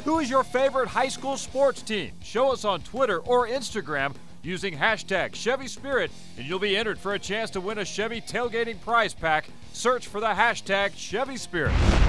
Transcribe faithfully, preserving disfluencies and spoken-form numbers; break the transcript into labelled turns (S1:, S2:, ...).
S1: Who is your favorite high school sports team? Show us on Twitter or Instagram using hashtag Chevy Spirit, and you'll be entered for a chance to win a Chevy tailgating prize pack. Search for the hashtag Chevy Spirit.